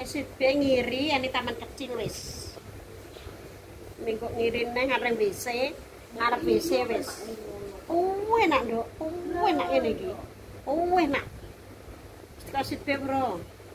kesit be ngiri ini taman kecil wis. Minggu ngiri nang ngarep WC, ngarep WC wis. Enak, Nduk. Enak ngene iki. Enak. Kesit be, Bro.